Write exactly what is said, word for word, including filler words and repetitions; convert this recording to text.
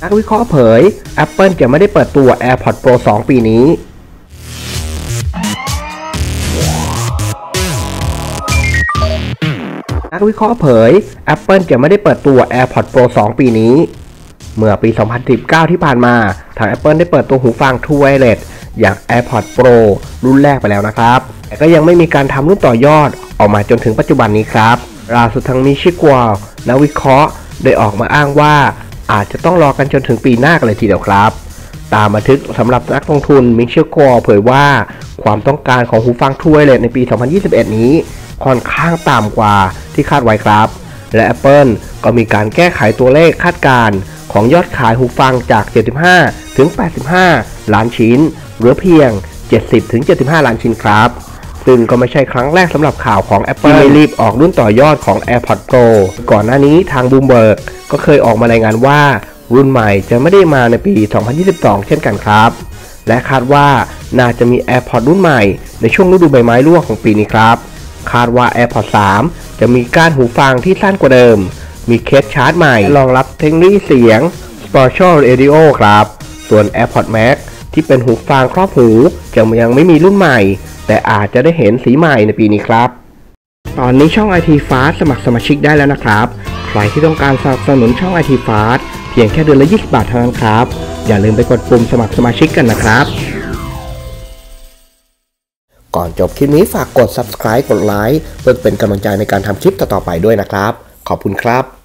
นักวิเคราะห์เผย Apple จะไม่ได้เปิดตัว AirPods Pro สอง ปีนี้นักวิเคราะห์เผย Apple จะไม่ได้เปิดตัว AirPods Pro สอง ปีนี้เมื่อปี สองพันสิบเก้า ที่ผ่านมาทาง Apple ได้เปิดตัวหูฟัง True Wireless อย่าง AirPods Pro รุ่นแรกไปแล้วนะครับแต่ก็ยังไม่มีการทำรุ่นต่อยอดออกมาจนถึงปัจจุบันนี้ครับล่าสุดทางมิชิกัวนักวิเคราะห์ได้ออกมาอ้างว่าอาจจะต้องรอกันจนถึงปีหน้ากันเลยทีเดียวครับตามบันทึกสำหรับนักลงทุนมิชิกัวเผยว่าความต้องการของหูฟัง True Wireless ในปี สองพันยี่สิบเอ็ด นี้ค่อนข้างต่ำกว่าที่คาดไว้ครับและ Apple ก็มีการแก้ไขตัวเลขคาดการณ์ของยอดขายหูฟังจาก เจ็ดสิบห้าถึงแปดสิบห้า ล้านชิ้นเหลือเพียง เจ็ดสิบถึงเจ็ดสิบห้า ล้านชิ้นครับซึ่งก็ไม่ใช่ครั้งแรกสำหรับข่าวของ Apple ที่ไม่รีบออกรุ่นต่อยอดของ AirPods Pro ก่อนหน้านี้ทาง Bloomberg ก็เคยออกมารายงานว่ารุ่นใหม่จะไม่ได้มาในปี สองพันยี่สิบสอง เช่นกันครับและคาดว่าน่าจะมี AirPods รุ่นใหม่ในช่วงฤดูใบไม้ร่วงของปีนี้ครับคาดว่า AirPods สาม จะมีก้านหูฟังที่สั้นกว่าเดิมมีเคสชาร์จใหม่รองรับเทคโนโลยีเสียง Spatial Audio ครับส่วน AirPods Max ที่เป็นหูฟังครอบหูจะยังไม่มีรุ่นใหม่แต่อาจจะได้เห็นสีใหม่ในปีนี้ครับตอนนี้ช่อง ไอ ที Fast สมัครสมาชิกได้แล้วนะครับใครที่ต้องการสนับสนุนช่อง ไอ ที Fast เพียงแค่เดือนละยี่สิบบาทเท่านั้นครับอย่าลืมไปกดปุ่มสมัครสมาชิกกันนะครับก่อนจบคลิปนี้ฝากกด Subscribe กดไลค์เพื่อเป็นกำลังใจในการทำคลิปต่อๆไปด้วยนะครับขอบคุณครับ